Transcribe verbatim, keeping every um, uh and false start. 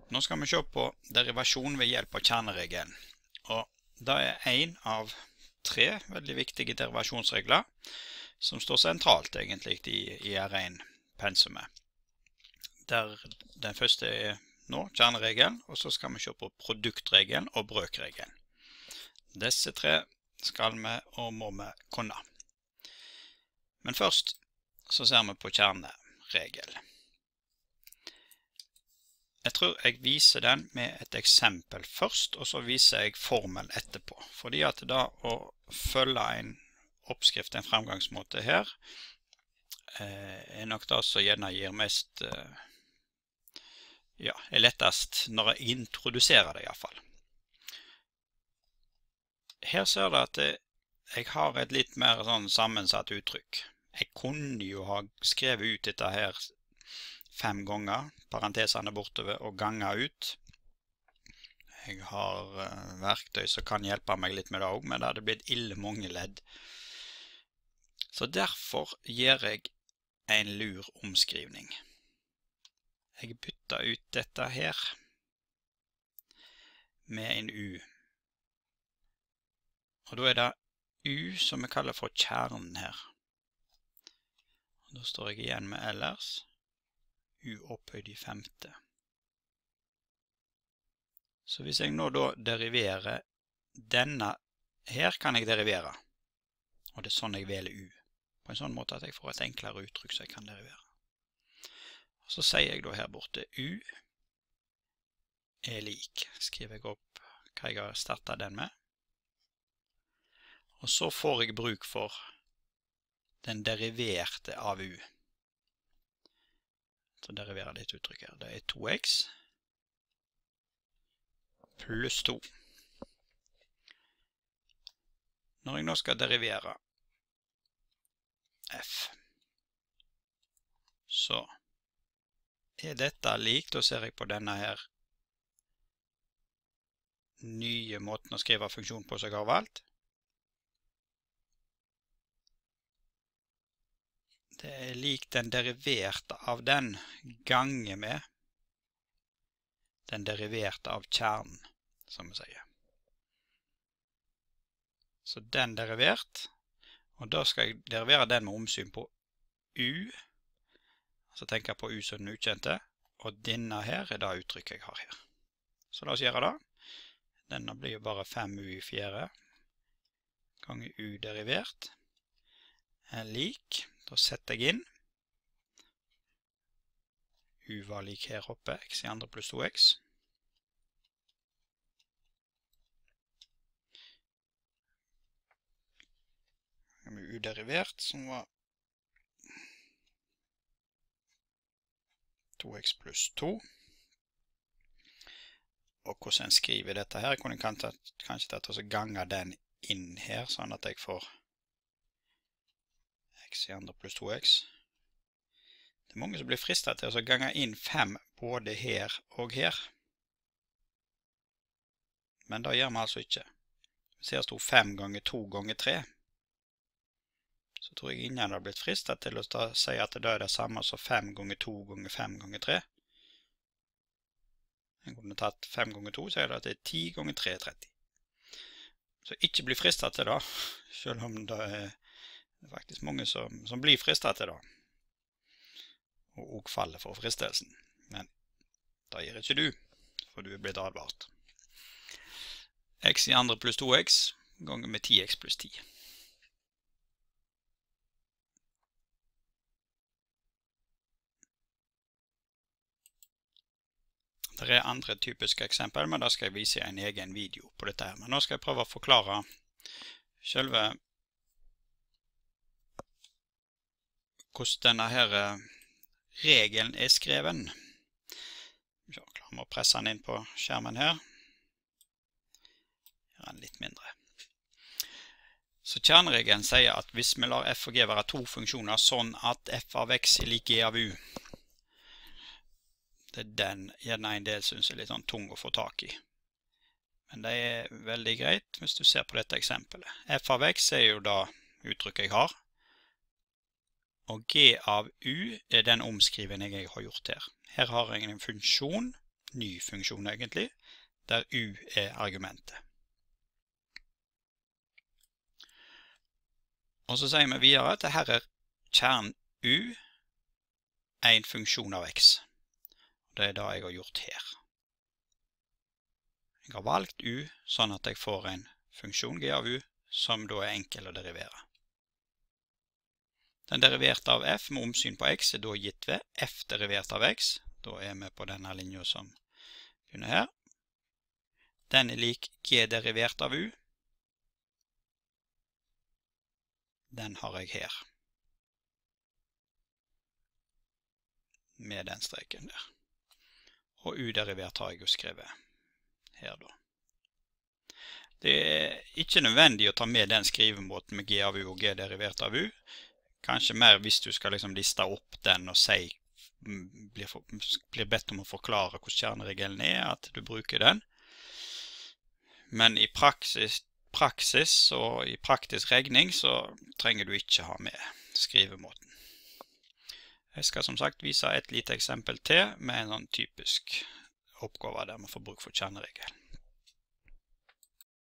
Nå skal vi se på derivasjon ved hjelp av kjerneregelen. Og det er en av tre veldig viktige derivasjonsregler som står sentralt egentlig i, i R én-pensumet. Der den første er nå kjerneregelen, og så skal vi se på produktregelen og brøkregelen. Disse tre skal vi og må vi kunne. Men først så ser vi på kjerneregelen. Jeg tror jeg viser den med et eksempel først, og så viser jeg formelen etterpå. Fordi at da å følge en oppskrift, en fremgangsmåte her, er nok det som gjerne gir mest, ja, er lettest når jeg introduserer det i hvert fall. Her ser det at jeg har et litt mer sånn sammensatt uttrykk. Jeg kunne jo ha skrevet ut dette her fem ganger, parentesene bortover og ganger ut. Jeg har uh, verktøy som kan hjelpe meg litt med det også, men det hadde blitt ille mange ledd. Så derfor gjør jeg en lur omskrivning. Jeg bytter ut dette her med en U. Og da er det U som vi kaller for kjernen her. Og da står jeg igjen med ellers. U opphøyd i femte. Så hvis jeg nå da deriverer denne her, kan jeg derivere. Og det er sånn jeg velger U. På en sånn måte at jeg får et enklere uttrykk så jeg kan derivere. Og så sier jeg da her borte U er lik. Skriver jeg opp hva jeg har startet den med. Og så får jeg bruk for den deriverte av U. Så deriverer det et uttrykk her. Det er to x pluss to. Når jeg nå skal derivere f, så er dette lik, da ser jeg på denne her nye måten å skrive funksjon på som jeg har valgt. Det er lik den deriverte av den gange med den deriverte av kjernen, som vi sier. Så den derivert, og da skal jeg derivere den med omsyn på U, så tenker jeg på U som den ukjente, og denne her er det uttrykket jeg har her. Så la oss gjøre det. Denne blir jo bare fem U i fjerde, ganger U derivert, er lik. Da setter jeg inn. U var lik her oppe, x i andre pluss to x. Med U derivert, som var to x pluss to. Og hvordan jeg skriver dette her, jeg kunne kanskje tatt og gange den inn her, sånn at jeg får x i andre pluss to x. Det er mange som blir fristet til å gange inn fem både her og her. Men det gjør vi altså ikke. Hvis her stod fem ganger to ganger tre, så tror jeg ingen har blitt fristet til å si at det er det samme som fem ganger to ganger fem ganger tre. Jeg kunne tatt fem ganger to, så er det at det er ti ganger tre er tretti. Så ikke bli fristet til det, selv om det er Det er faktisk mange som, som blir fristet til det, og også faller for fristelsen. Men det gjør ikke du, for du er blitt advart. X i andre pluss to x ganger med ti x pluss ti. Det er andre typiske eksempler, men da skal jeg vise en egen video på dette her. Men nå skal jeg prøve å forklare selve hvordan denne her regelen er skreven. Så klarer vi å presse den inn på skjermen her. Gjør den litt mindre. Så kjerneregelen sier at hvis vi lar f og g være to funksjoner sånn at f av x er lik g av u, det er den gjerne en del synes er litt sånn tung å få tak i. Men det er veldig greit hvis du ser på dette eksempelet. F av x er jo da uttrykket jeg har. Og g av u er den omskrivningen jeg har gjort her. Her har jeg en funksjon ny funksjon egentlig, der u er argumentet. Og så sier vi videre at her er kjernen u en funksjon av x. Det er det jeg har gjort her. Jeg har valgt u sånn at jeg får en funksjon g av u som da er enkel å derivere. Den deriverte av f med omsyn på x er da gitt ved f derivert av x. Da er vi på denne linjen som begynner her. Den er lik g derivert av u. Den har jeg her. Med den streken der. Og u-derivert har jeg jo skrevet her da. Det er ikke nødvendig å ta med den skrivemåten med g av u og g derivert av u. Kanskje mer hvis du skal liksom liste opp den og si, blir, for, blir bedt om å forklare hvordan kjerneregelen er, at du bruker den. Men i praksis, praksis og i praktisk regning så trenger du ikke ha med skrivemåten. Jeg skal som sagt vise et lite eksempel til med en sånn typisk oppgave der man får bruk for kjerneregelen.